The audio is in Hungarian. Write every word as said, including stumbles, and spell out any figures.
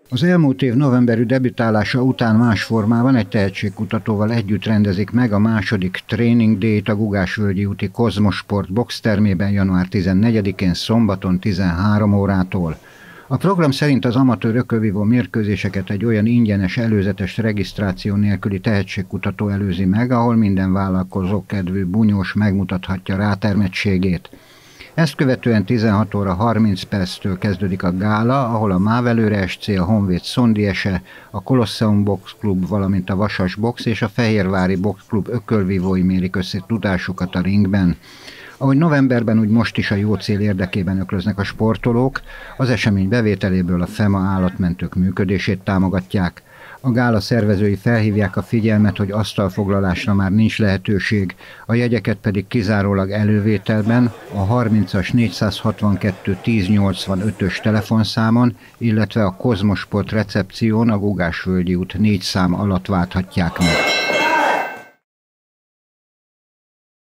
Az elmúlt év novemberi debütálása után más formában egy tehetségkutatóval együtt rendezik meg a második Training Day-t a Gugásvölgyi úti Kozmosport boxtermében január tizennegyedikén szombaton tizenhárom órától. A program szerint az amatőr ökölvívó mérkőzéseket egy olyan ingyenes előzetes regisztráció nélküli tehetségkutató előzi meg, ahol minden vállalkozókedvű bunyós megmutathatja rátermettségét. Ezt követően tizenhat óra harminc perctől kezdődik a gála, ahol a Mávelőre es cé, a Honvéd Szondiese, a Colosseum Box Club, valamint a Vasas Box és a Fehérvári Box Club ökölvívói mérik össze tudásukat a ringben. Ahogy novemberben, úgy most is a jó cél érdekében öklöznek a sportolók, az esemény bevételéből a FEMA állatmentők működését támogatják. A gála szervezői felhívják a figyelmet, hogy asztalfoglalásra már nincs lehetőség, a jegyeket pedig kizárólag elővételben a harmincas négyszázhatvankettő tíznyolcvanötös telefonszámon, illetve a Kozmosport recepción a Gugásvölgyi út négy szám alatt válthatják meg.